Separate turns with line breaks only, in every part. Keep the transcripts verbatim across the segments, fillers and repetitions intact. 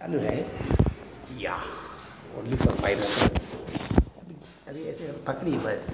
ಅಲ್ವೇ? Yeah only for five members. ಅದೇ ಪಕಡಿ ಬಸ್.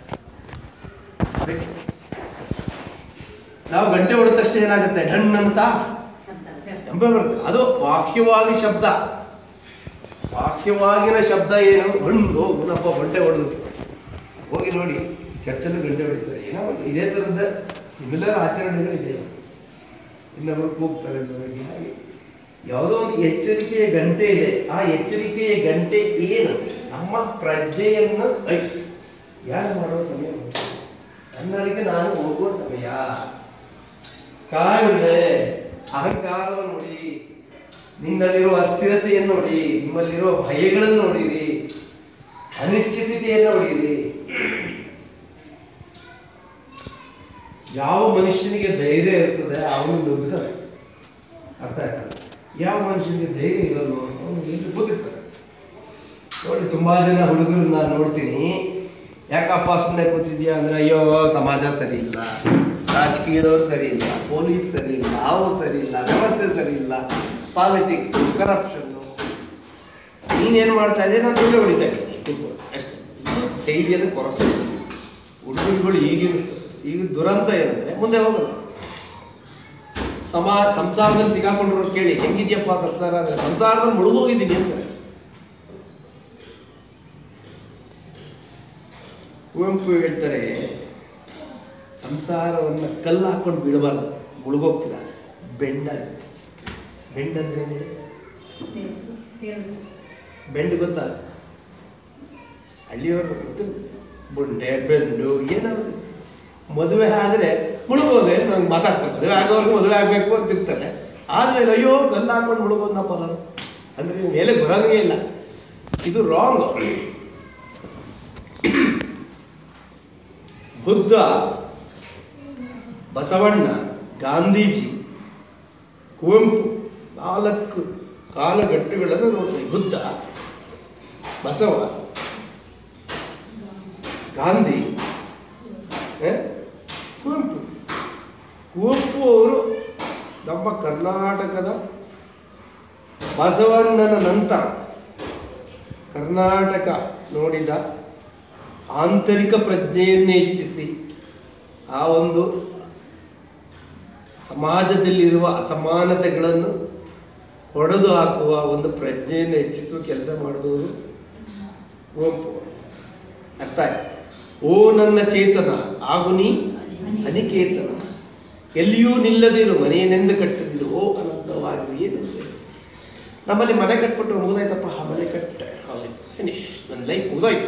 ನಾವು ಗಂಟೆ ಹೊಡೆದ ತಕ್ಷಣ ಏನಾಗುತ್ತೆ? ಡನ್ ಅಂತ ಎಂಬ ಬರುತ್ತೆ. ಅದು ವಾಕ್ಯವಾಗಿ ಶಬ್ದ. ವಾಕ್ಯವಾಗಿನ ಶಬ್ದ ಏನು? ಹಣ್ಣು ಗುಣಪ್ಪ ಗಂಟೆ ಹೊಡೆದು ಹೋಗಿ ನೋಡಿ, ಚರ್ಚಲ್ಲೂ ಗಂಟೆ ಹೊಡಿತಾರೆ. ಏನೋ ಒಂದು ಇದೇ ಥರದ ಸಿಮಿಲರ್ ಆಚರಣೆಗಳಿದೆ. ಇನ್ನೊಬ್ಬರು ಕೂಗ್ತಾರೆ ಹಾಗೆ. ಯಾವುದೋ ಒಂದು ಎಚ್ಚರಿಕೆಯ ಗಂಟೆ ಇದೆ. ಆ ಎಚ್ಚರಿಕೆಯ ಗಂಟೆ ಏನು? ನಮ್ಮ ಪ್ರಜ್ಞೆಯನ್ನು ಯಾರು ಮಾಡುವ ಸಮಯ, ನನ್ನರಿಗೆ ನಾನು ಹೋಗುವ ಸಮಯ. ಕಾಯಿಲೆ ಅಹಂಕಾರವನ್ನು ನೋಡಿ, ನಿನ್ನಲ್ಲಿರುವ ಅಸ್ಥಿರತೆಯನ್ನು ನೋಡಿ, ನಿಮ್ಮಲ್ಲಿರುವ ಭಯಗಳನ್ನು ನೋಡಿರಿ, ಅನಿಶ್ಚಿತತೆಯನ್ನು ನೋಡಿರಿ. ಯಾವ ಮನುಷ್ಯನಿಗೆ ಧೈರ್ಯ ಇರ್ತದೆ ಅವನು ನುಗ್ಗುತ್ತಾನೆ. ಅರ್ಥ ಆಯ್ತಲ್ಲ? ಯಾವ ಮನುಷ್ಯನಿಗೆ ಧೈರ್ಯ ಇರಲ್ಲ ಅವನು ಎಲ್ಲಿ ಗೊತ್ತಿರ್ತಾರೆ. ನೋಡಿ, ತುಂಬಾ ಜನ ಹುಡುಗರು ನಾನು ನೋಡ್ತೀನಿ, ಯಾಕಪ್ಪ ಸುಮ್ಮನೆ ಕೂತಿದ್ಯಾ ಅಂದ್ರೆ, ಅಯ್ಯೋ ಸಮಾಜ ಸರಿ ಇಲ್ಲ, ರಾಜಕೀಯದವ್ರು ಸರಿ ಇಲ್ಲ, ಪೊಲೀಸ್ ಸರಿ ಇಲ್ಲ, ಅವು ಸರಿ ಇಲ್ಲ, ವ್ಯವಸ್ಥೆ ಸರಿ ಇಲ್ಲ, ಪಾಲಿಟಿಕ್ಸ್, ಕರಪ್ಷನ್ನು. ನೀನೇನು ಮಾಡ್ತಾ ಇದ್ದೆ? ನಾನು ಸುಳ್ಳು ಹೊಡಿತಾ ಇದ್ದೀನಿ ಅಷ್ಟೇ. ಧೈರ್ಯದ ಕೊರತೆ. ಹುಡುಗರುಗಳು ಈಗಿನ ಈಗ ದುರಂತ ಏನಂದ್ರೆ ಮುಂದೆ ಹೋಗಲ್ಲ. ಸಮಾ ಸಂಸಾರದಲ್ಲಿ ಸಿಗಾಕೊಂಡಿರೋರು ಕೇಳಿ, ಹೆಂಗಿದ್ಯಪ್ಪ ಸಂಸಾರ ಅಂದ್ರೆ, ಸಂಸಾರದಲ್ಲಿ ಮುಳುಗೋಗಿದ್ದೀನಿ ಅಂತಾರೆ. ಕುವೆಂಪು ಹೇಳ್ತಾರೆ, ಸಂಸಾರವನ್ನು ಕಲ್ಲು ಹಾಕೊಂಡು ಬಿಡಬಾರ್ದು, ಮುಳುಗೋಗ್ತೀರ. ಬೆಂಡ ಬೆಂಡ್ ಅಂದ್ರೆ ಬೆಂಡ್ ಗೊತ್ತಾ? ಹಳ್ಳಿಯವರು ಗೊತ್ತು. ಬುಂಡೆ ಬೆಂಡು ಏನಾದ್ರು ಮದುವೆ ಆದರೆ ಮುಳುಗೋದೆ ನಂಗೆ ಮಾತಾಡ್ತಾರೆ. ಮದುವೆ ಆಗೋರ್ಗು ಮದುವೆ ಆಗಬೇಕು ಅಂತ ಇರ್ತಾರೆ. ಆದ್ಮೇಲೆ ಅಯ್ಯೋ ಕಲ್ಲು ಹಾಕೊಂಡು ಮುಳುಗೋದಪ್ಪ ನಾನು ಅಂದ್ರೆ ನೀವು ಮೇಲೆ ಬರೋಂಗೇ ಇಲ್ಲ. ಇದು ರಾಂಗ್. ಬುದ್ಧ, ಬಸವಣ್ಣ, ಗಾಂಧೀಜಿ, ಕುವೆಂಪು ನಾಲ್ಕು ಕಾಲಘಟ್ಟಗಳನ್ನು ನೋಡ್ತೀವಿ. ಬುದ್ಧ, ಬಸವ, ಗಾಂಧಿ, ಕುವೆಂಪು. ಕುವೆಂಪು ಅವರು ನಮ್ಮ ಕರ್ನಾಟಕದ, ಬಸವಣ್ಣನ ನಂತರ ಕರ್ನಾಟಕ ನೋಡಿದ ಆಂತರಿಕ ಪ್ರಜ್ಞೆಯನ್ನೇ ಹೆಚ್ಚಿಸಿ ಆ ಒಂದು ಸಮಾಜದಲ್ಲಿರುವ ಅಸಮಾನತೆಗಳನ್ನು ಹೊಡೆದು ಹಾಕುವ ಒಂದು ಪ್ರಜ್ಞೆಯನ್ನು ಹೆಚ್ಚಿಸುವ ಕೆಲಸ ಮಾಡಿದವರು ಕುವೆಂಪು. ಅರ್ಥ ಆಯ್ತು? ಓ ನನ್ನ ಚೇತನ ಆಗು ನೀ ಅನಿಕೇತನ, ಎಲ್ಲಿಯೂ ನಿಲ್ಲದಿರು ಮನೆಯನೆಂದು ಕಟ್ಟಿದ್ದು ಓ ಅನಂತವಾಗಿ. ಏನಂತೆ ನಮ್ಮಲ್ಲಿ ಮನೆ ಕಟ್ಬಿಟ್ಟು ಮುಗಿದಾಯ್ತಪ್ಪ, ಆ ಮನೆ ಕಟ್ಟೆ ಹೌದಾಯ್ತು, ಫಿನಿಶ್, ನನ್ನ ಲೈಫ್ ಮುಗಿದೋಯ್ತು.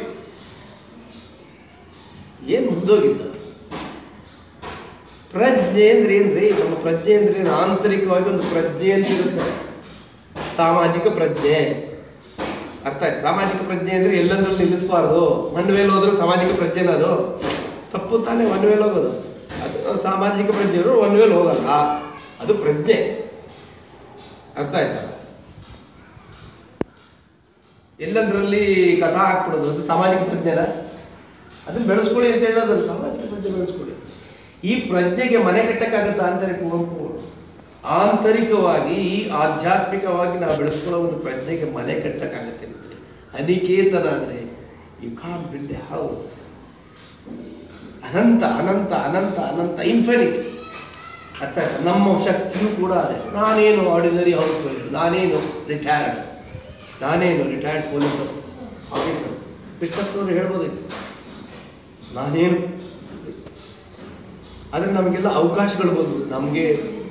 ಏನು ಮುಗ್ದೋಗಿದ್ದ? ಪ್ರಜ್ಞೆ ಅಂದ್ರೆ ಏನ್ರಿ? ನಮ್ಮ ಪ್ರಜ್ಞೆ ಅಂದ್ರೆ ಆಂತರಿಕವಾಗಿ ಒಂದು ಪ್ರಜ್ಞೆ ಅಂತ ಇರುತ್ತೆ. ಸಾಮಾಜಿಕ ಪ್ರಜ್ಞೆ. ಅರ್ಥ ಆಯ್ತು? ಸಾಮಾಜಿಕ ಪ್ರಜ್ಞೆ ಅಂದ್ರೆ ಎಲ್ಲಂದ್ರಲ್ಲಿ ನಿಲ್ಲಿಸಬಾರ್ದು. ಒನ್ ವೇಲ್ ಹೋದ್ರೆ ಸಾಮಾಜಿಕ ಪ್ರಜ್ಞೆನ ಅದು ತಪ್ಪು ತಾನೇ. ಒನ್ ವೇಲ್ ಹೋಗೋದು ಅದು ಸಾಮಾಜಿಕ ಪ್ರಜ್ಞೆಯವರು ಒನ್ ವೇಲ್ ಹೋಗಲ್ಲ, ಅದು ಪ್ರಜ್ಞೆ. ಅರ್ಥ ಆಯ್ತಾ? ಎಲ್ಲಂದ್ರಲ್ಲಿ ಕಸ ಹಾಕ್ಬಿಡೋದು ಅದು ಸಾಮಾಜಿಕ ಪ್ರಜ್ಞೆನ? ಅದನ್ನ ಬೆಳೆಸ್ಕೊಳ್ಳಿ ಅಂತ ಹೇಳೋದು ಸಾಮಾಜಿಕ ಪ್ರಜ್ಞೆ ಬೆಳೆಸ್ಕೊಳ್ಳಿ. ಈ ಪ್ರಜ್ಞೆಗೆ ಮನೆ ಕಟ್ಟಕ್ಕಾಗತ್ತಾ ಅಂತಾರೆ ಕುವೆಂಪು. ಆಂತರಿಕವಾಗಿ ಈ ಆಧ್ಯಾತ್ಮಿಕವಾಗಿ ನಾವು ಬೆಳೆಸ್ಕೊಳ್ಳೋ ಒಂದು ಪ್ರಜ್ಞೆಗೆ ಮನೆ ಕಟ್ಟಕ್ಕಾಗತ್ತೆ. ಅನಿಕೇತನ ಅಂದ್ರೆ you can't build a house. ಅನಂತ ಅನಂತ ಅನಂತ ಅನಂತ ಇನ್ಫಿನಿಟ್. ಅರ್ಥ ಆಯ್ತಾ? ನಮ್ಮ ಶಕ್ತಿಯೂ ಕೂಡ ಅದೇ. ನಾನೇನು ಆರ್ಡಿನರಿ ಹೌಸ್ ವೈಫ್, ನಾನೇನು ರಿಟೈರ್ಡ್, ನಾನೇನು ರಿಟೈರ್ಡ್ ಪೊಲೀಸ್ ಆಫೀಸರ್. ಕೃಷ್ಣಪ್ಪನವರು ಹೇಳ್ಬೋದಾಯ್ತು ನಾನೇನು. ಆದರೆ ನಮಗೆಲ್ಲ ಅವಕಾಶಗಳು ಬಂದು ನಮಗೆ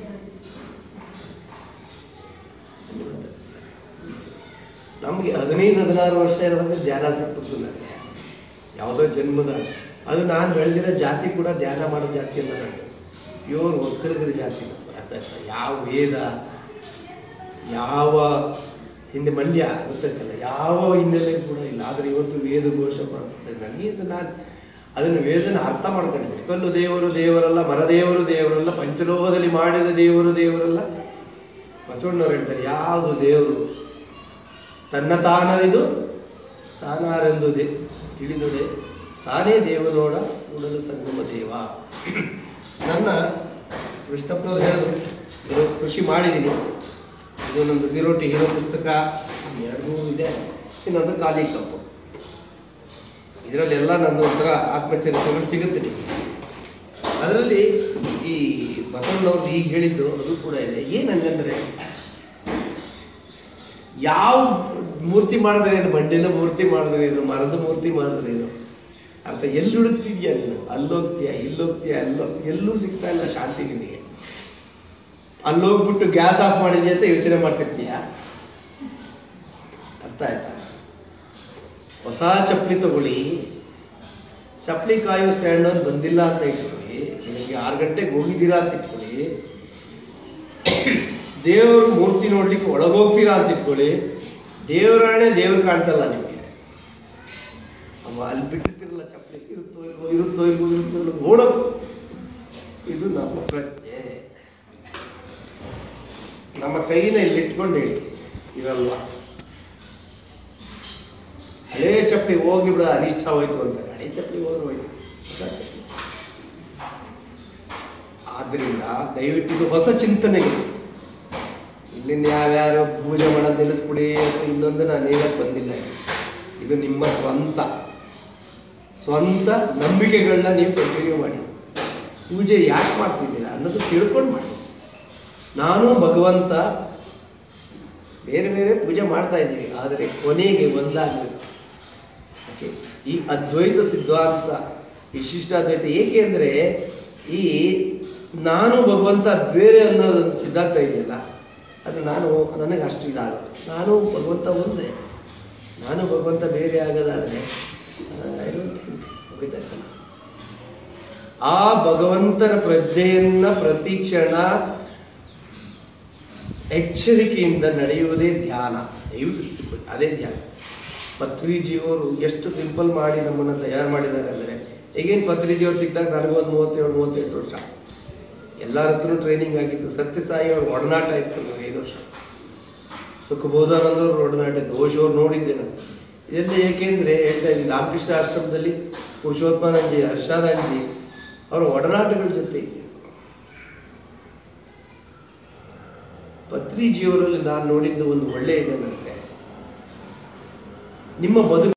ನಮಗೆ ಹದಿನೈದು ಹದಿನಾರು ವರ್ಷ ಇರೋದ್ರೆ ಧ್ಯಾನ ಸಿಕ್ಬಿಟ್ಟು ನನಗೆ ಯಾವುದೋ ಜನ್ಮದ. ಅದು ನಾನು ಬೆಳೆದಿರೋ ಜಾತಿ ಕೂಡ ಧ್ಯಾನ ಮಾಡೋ ಜಾತಿ ಅಲ್ಲ. ನಾನು ಪ್ಯೂರ್ ಒಕ್ಕಲಿಗರ ಜಾತಿ. ಅರ್ಥ ಆಯ್ತಾ? ಯಾವ ವೇದ, ಯಾವ ಹಿಂದೆ ಮಂಡ್ಯ ಗೊತ್ತಾಯ್ತಲ್ಲ, ಯಾವ ಹಿನ್ನೆಲೆ ಕೂಡ ಇಲ್ಲ. ಆದರೆ ಇವತ್ತು ವೇದ ಘೋಷ ಮಾಡ್ತಾರೆ. ನನಗೆ ನಾನು ಅದನ್ನು ವೇದನ ಅರ್ಥ ಮಾಡ್ಕೊಂಡಿದ್ದೀನಿ. ಕಲ್ಲು ದೇವರು ದೇವರಲ್ಲ, ಮರದೇವರು ದೇವರಲ್ಲ, ಪಂಚಲೋಹದಲ್ಲಿ ಮಾಡಿದ ದೇವರು ದೇವರಲ್ಲ. ಬಸವಣ್ಣವ್ರು ಹೇಳ್ತಾರೆ, ಯಾವುದು ದೇವರು ತನ್ನ ತಾನರಿದು ತಾನಾರೆಂದು ದೇ ತಿಳಿದುಡೆ ತಾನೇ ದೇವನೋಡ ಕೂಡಲು ಸಂಗಮ ದೇವ. ನನ್ನ ಕೃಷ್ಣಪ್ಪನವ್ರು ಹೇಳಿದ್ರು, ಕೃಷಿ ಮಾಡಿದ್ದೀನಿ, ಇದು ನಂದು ಝೀರೋ ಟು ಹೀರೋ ಪುಸ್ತಕ ಎರಡು ಇದೆ, ಇನ್ನೊಂದು ಖಾಲಿ ಕಪ್ಪು. ಇದರಲ್ಲೆಲ್ಲ ನಂದು ಒಂಥರ ಆತ್ಮಚರಿತ್ರೆಗಳು ಸಿಗುತ್ತೆ ನಿಮಗೆ. ಅದರಲ್ಲಿ ಈ ಬಸವಣ್ಣವ್ರದ್ದು ಈಗ ಹೇಳಿದ್ದು ಅದು ಕೂಡ ಇದೆ. ಏನಂತಂದರೆ ಯಾವ ಮೂರ್ತಿ ಮಾಡಿದ್ರೆ ಏನು, ಬಂಡೆನ ಮೂರ್ತಿ ಮಾಡಿದ್ರೆ ಏನು, ಮರದ ಮೂರ್ತಿ ಮಾಡಿದ್ರೆ ಏನು ಅರ್ಥ. ಎಲ್ಲಿ ಹುಡುಕ್ತಿದ್ಯಾ ನೀನು? ಅಲ್ಲೋಗ್ತೀಯ, ಇಲ್ಲೋಗ್ತೀಯ, ಅಲ್ಲೋ ಎಲ್ಲೂ ಸಿಗ್ತಾ ಇಲ್ಲ ಶಾಂತಿ ನಿನಗೆ. ಅಲ್ಲೋಗ್ಬಿಟ್ಟು ಗ್ಯಾಸ್ ಆಫ್ ಮಾಡಿದ್ಯಾ ಅಂತ ಯೋಚನೆ ಮಾಡ್ತಿರ್ತೀಯ. ಅರ್ಥ ಆಯ್ತಾ? ಹೊಸ ಚಪ್ಪಲಿ ತಗೊಳ್ಳಿ, ಚಪ್ಪಲಿ ಕಾಯೋ ಸ್ಟ್ಯಾಂಡ್ ಅವ್ರು ಬಂದಿಲ್ಲ ಅಂತ ಇಟ್ಕೊಳ್ಳಿ, ನಿಮಗೆ ಆರು ಗಂಟೆಗೆ ಹೋಗಿದ್ದೀರಾ ಅಂತ ಇಟ್ಕೊಳ್ಳಿ, ದೇವರು ಮೂರ್ತಿ ನೋಡ್ಲಿಕ್ಕೆ ಒಳಗೋಗ್ತೀರಾ ಅಂತ ಇಟ್ಕೊಳ್ಳಿ, ದೇವರಾಣೆ ದೇವ್ರು ಕಾಣಿಸಲ್ಲ ನಿಮಗೆ. ಅವ ಅಲ್ಲಿ ಬಿಟ್ಟಿರ್ತಿರಲ್ಲ ಚಪ್ಪಲಿ, ಇರುತ್ತೋ ಇಲ್ವೋ ಇರುತ್ತೋ ಇಲ್ವೋ ಇರುತ್ತೋ ಇಲ್ವೋ ನೋಡೋದು. ಇದು ನಮ್ಮ ಪ್ರಜ್ಞೆ. ನಮ್ಮ ಕೈನ ಇಲ್ಲಿ ಇಟ್ಕೊಂಡು ಹೇಳಿ ಇರಲ್ವ. ಹಳೇ ಚಪ್ಪಲಿ ಹೋಗಿ ಬಿಡ, ಅನಿಷ್ಟ ಹೋಯ್ತು ಅಂತ. ಹಳೆ ಚಪ್ಪಲಿ ಹೋದ್ರೆ ಹೋಯ್ತು. ಆದ್ರಿಂದ ದಯವಿಟ್ಟು ಇದು ಹೊಸ ಚಿಂತನೆಗಳು. ಇಲ್ಲಿನ ಯಾವ್ಯಾರು ಪೂಜೆ ಮಾಡೋದು ನಿಲ್ಲಿಸ್ಬಿಡಿ ಅಂತ ಇನ್ನೊಂದು ನಾನು ಹೇಳಕ್ ಬಂದಿಲ್ಲ. ಇದು ನಿಮ್ಮ ಸ್ವಂತ ಸ್ವಂತ ನಂಬಿಕೆಗಳನ್ನ ನೀವು ಕಂಟಿನ್ಯೂ ಮಾಡಿ. ಪೂಜೆ ಯಾಕೆ ಮಾಡ್ತಿದ್ದೀರಾ ಅನ್ನೋದು ತಿಳ್ಕೊಂಡು ಮಾಡಿ. ನಾನು ಭಗವಂತ ಬೇರೆ ಬೇರೆ ಪೂಜೆ ಮಾಡ್ತಾ ಇದ್ದೀವಿ, ಆದರೆ ಕೊನೆಗೆ ಒಂದಾಗಬೇಕು. ಓಕೆ, ಈ ಅದ್ವೈತ ಸಿದ್ಧಾಂತ ವಿಶಿಷ್ಟಾದ್ವೈತ ಏಕೆ ಅಂದರೆ ಈ ನಾನು ಭಗವಂತ ಬೇರೆ ಅನ್ನೋದೊಂದು ಸಿದ್ಧಾಂತ ಇದೆಯಲ್ಲ, ಅದು ನಾನು ನನಗೆ ಅಷ್ಟು ಇದಾಗಲ್ಲ. ನಾನು ಭಗವಂತ ಒಂದೇ, ನಾನು ಭಗವಂತ ಬೇರೆ ಆಗೋದಾದರೆ ಆ ಭಗವಂತನ ಪ್ರಜ್ಞೆಯನ್ನ ಪ್ರತಿ ಕ್ಷಣ ಎಚ್ಚರಿಕೆಯಿಂದ ನಡೆಯುವುದೇ ಧ್ಯಾನ. ದಯವಿಟ್ಟು ಅದೇ ಧ್ಯಾನ. ಪತ್ರಿಜಿಯವರು ಎಷ್ಟು ಸಿಂಪಲ್ ಮಾಡಿ ನಮ್ಮನ್ನು ತಯಾರು ಮಾಡಿದ್ದಾರೆ ಅಂದರೆ, ಈಗೇನು ಪತ್ರಿಜಿಯವರು ಸಿಕ್ಕಿದಾಗ ನನಗೊಂದು ಮೂವತ್ತೇಳು ಮೂವತ್ತೆಂಟು ವರ್ಷ, ಎಲ್ಲರ ಹತ್ರನೂ ಟ್ರೈನಿಂಗ್ ಆಗಿತ್ತು. ಸತ್ಯಸಾಯಿ ಅವ್ರ ಒಡನಾಟ ಇತ್ತು ನನಗೆ ಐದು ವರ್ಷ. ಸುಖಬೋಧಾನಂದವ್ರ ಒಡನಾಟ ಇತ್ತು. ಓಶೋರು ನೋಡಿದ್ದೆ ನಾನು. ಇದೆಲ್ಲ ಏಕೆಂದರೆ ಹೇಳ್ತಾ ಇದ್ದೀನಿ, ರಾಮಕೃಷ್ಣ ಆಶ್ರಮದಲ್ಲಿ ಪುರುಷೋತ್ತಮಾನಂದಿ, ಹರ್ಷಾನಂದಿ ಅವರ ಒಡನಾಟಗಳ ಜೊತೆ ಪತ್ರಿಜಿಯವರಲ್ಲಿ ನಾನು ನೋಡಿದ್ದು ಒಂದು ಒಳ್ಳೆಯ ಇದೆ ನನಗೆ. ನಿಮ್ಮ ಬದುಕು